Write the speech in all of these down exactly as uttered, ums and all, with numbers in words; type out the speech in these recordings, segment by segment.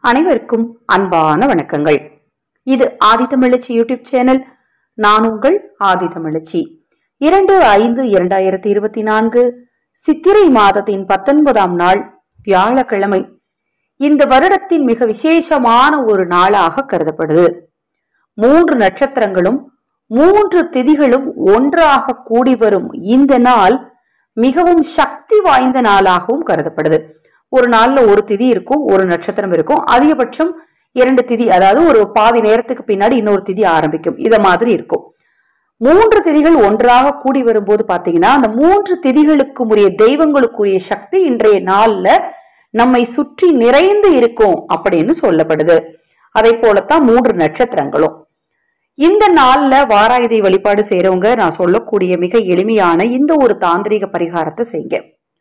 அனைவருக்கும் அன்பான வணக்கங்கள். இது ஆதித்தமிழச்சி யூடியூப் சேனல். நான் உங்கள் ஆதித்தமிழச்சி. இரண்டு ஐந்து இரண்டாயிரத்தி இருபத்தி நான்கு சித்திரை மாதத்தின் பத்தொன்பதாம் நாள் வியாழக்கிழமை. இந்த வருடத்தின் மிக விசேஷமான ஒரு நாளாக கருதப்படுது. மூன்று நட்சத்திரங்களும் மூன்று திதிகளும் ஒன்றாக கூடி வரும் இந்த நாள் மிகவும் சக்தி வாய்ந்த நாளாகவும் கருதப்படுது. ஒரு நாள்ல ஒரு திதி இருக்கும், ஒரு நட்சத்திரம் இருக்கும், அதிகபட்சம் இரண்டு திதி, அதாவது ஒரு பாதி நேரத்துக்கு பின்னாடி இன்னொரு திதி ஆரம்பிக்கும். இத மாதிரி இருக்கும். மூன்று திதிகள் ஒன்றாக கூடி வரும்போது பாத்தீங்கன்னா அந்த மூன்று திதிகளுக்கு உரிய தெய்வங்களுக்குரிய சக்தி இன்றைய நாள்ல நம்மை சுற்றி நிறைந்து இருக்கும் அப்படின்னு சொல்லப்படுது. அதை போலத்தான் மூன்று நட்சத்திரங்களும். இந்த நாள்ல வாராயுதை வழிபாடு செய்யறவங்க நான் சொல்லக்கூடிய மிக எளிமையான இந்த ஒரு தாந்திரிக பரிகாரத்தை செய்யுங்க.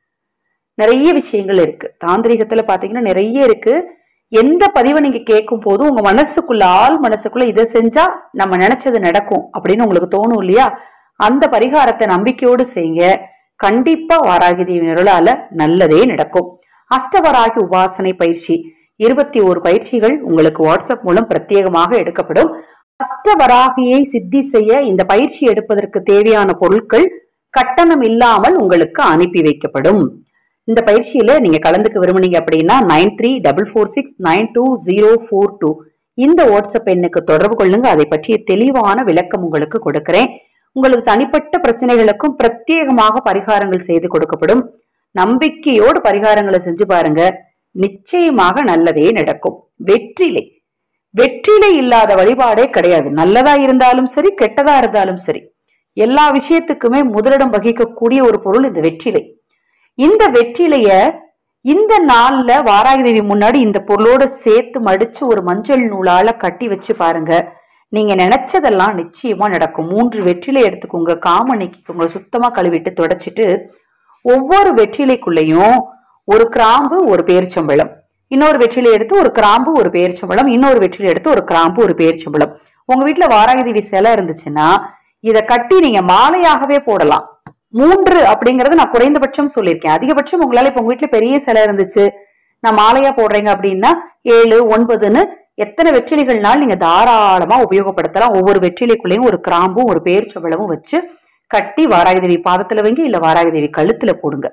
நிறைய விஷயங்கள் இருக்கு தாந்திரிகத்துல பாத்தீங்கன்னா, நிறைய இருக்கு. எந்த பதிவை நீங்க கேட்கும் போதும் உங்க மனசுக்குள்ள ஆள் மனசுக்குள்ள இதை செஞ்சா நம்ம நினைச்சது நடக்கும் அப்படின்னு உங்களுக்கு தோணும் இல்லையா? அந்த பரிகாரத்தை நம்பிக்கையோடு செய்யுங்க. கண்டிப்பா வாராகி தேவி அருளால நல்லதே நடக்கும். அஷ்டவராகி உபாசனை பயிற்சி இருபத்தி ஓரு பயிற்சிகள் உங்களுக்கு வாட்ஸ்அப் மூலம் பிரத்யேகமாக எடுக்கப்படும். அஷ்டவராகியை சித்தி செய்ய இந்த பயிற்சி எடுப்பதற்கு தேவையான பொருட்கள் கட்டணம் இல்லாமல் உங்களுக்கு அனுப்பி வைக்கப்படும். இந்த பயிற்சியில நீங்க கலந்துக்க விரும்புனீங்க அப்படின்னா nine three double four six nine two zero four two இந்த வாட்ஸ்அப் எண்ணுக்கு தொடர்பு கொள்ளுங்க. அதை பற்றிய தெளிவான விளக்கம் உங்களுக்கு கொடுக்கிறேன். உங்களுக்கு தனிப்பட்ட பிரச்சனைகளுக்கும் பிரத்யேகமாக பரிகாரங்கள் செய்து கொடுக்கப்படும். நம்பிக்கையோடு பரிகாரங்களை செஞ்சு பாருங்க, நிச்சயமாக நல்லதே நடக்கும். வெற்றிலை வெற்றிலை இல்லாத வழிபாடே கிடையாது. நல்லதா இருந்தாலும் சரி, கெட்டதா இருந்தாலும் சரி, எல்லா விஷயத்துக்குமே முதலிடம் வகிக்கக்கூடிய ஒரு பொருள் இந்த வெற்றிலை. இந்த வெற்றிலைய இந்த நாள்ல வாராகி தேவி முன்னாடி இந்த பொருளோட சேர்த்து மடிச்சு ஒரு மஞ்சள் நூலால கட்டி வச்சு பாருங்க. நீங்க நினைச்சதெல்லாம் நிச்சயமா நடக்கும். மூன்று வெற்றிலை எடுத்துக்கோங்க, காம நீக்கிக்கோங்க, சுத்தமா கழுவிட்டு தொடச்சிட்டு ஒவ்வொரு வெற்றிலைக்குள்ளேயும் ஒரு கிராம்பு, ஒரு பேரிச்சம்பழம், இன்னொரு வெற்றிலை எடுத்து ஒரு கிராம்பு, ஒரு பேரிச்சம்பழம், இன்னொரு வெற்றிலை எடுத்து ஒரு கிராம்பு, ஒரு பேரிச்சம்பழம். உங்க வீட்டுல வாராகி தேவி சிலை இருந்துச்சுன்னா இதை கட்டி நீங்க மாலையாகவே போடலாம். மூன்று அப்படிங்கறது நான் குறைந்தபட்சம் சொல்லியிருக்கேன். அதிகபட்சம் உங்களால இப்ப உங்க வீட்டுல பெரிய சிலை இருந்துச்சு, நான் மாலையா போடுறேங்க அப்படின்னா ஏழு ஒன்பதுன்னு எத்தனை வெற்றிலைகள்னாலும் நீங்க தாராளமா உபயோகப்படுத்தலாம். ஒவ்வொரு வெற்றிலைக்குள்ளேயும் ஒரு கிராம்பும் ஒரு பேரிச்சம்பழமும் வச்சு கட்டி வாராகி தேவி பாதத்துல வைங்க, இல்ல வாராகி தேவி கழுத்துல போடுங்க.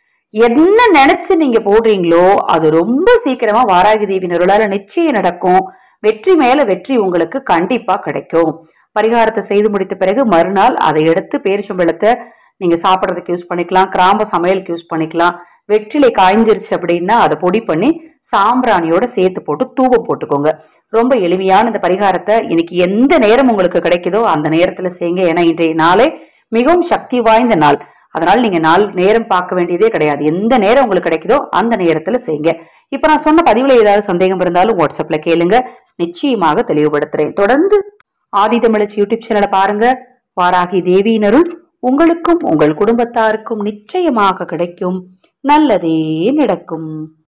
என்ன நினைச்சு நீங்க போடுறீங்களோ அது ரொம்ப சீக்கிரமா வாராகி தேவி அருளால நிச்சயம் நடக்கும். வெற்றி மேல வெற்றி உங்களுக்கு கண்டிப்பா கிடைக்கும். பரிகாரத்தை செய்து முடித்த பிறகு மறுநாள் அதை எடுத்து பேரிச்சம்பழத்தை நீங்க சாப்பிட்றதுக்கு யூஸ் பண்ணிக்கலாம், கிராம்ப சமையலுக்கு யூஸ் பண்ணிக்கலாம். வெற்றிலை காய்ஞ்சிருச்சு அப்படின்னா அதை பொடி பண்ணி சாம்பிராணியோட சேர்த்து போட்டு தூபம் போட்டுக்கோங்க. ரொம்ப எளிமையான இந்த பரிகாரத்தை இன்னைக்கு எந்த நேரம் உங்களுக்கு கிடைக்குதோ அந்த நேரத்துல செய்யுங்க. ஏன்னா இன்றைய நாளே மிகவும் சக்தி வாய்ந்த நாள். அதனால நீங்க நாள் நேரம் பார்க்க வேண்டியதே கிடையாது. எந்த நேரம் உங்களுக்கு கிடைக்குதோ அந்த நேரத்துல செய்யுங்க. இப்ப நான் சொன்ன பதிவுல ஏதாவது சந்தேகம் இருந்தாலும் வாட்ஸ்அப்ல கேளுங்க, நிச்சயமாக தெளிவுபடுத்துறேன். தொடர்ந்து ஆதித்தமிழச்சி யூடியூப் சேனலை பாருங்க. வாராகி தேவியின் அருள் உங்களுக்கும் உங்கள் குடும்பத்தாருக்கும் நிச்சயமாக கிடைக்கும். நல்லதே நடக்கும்.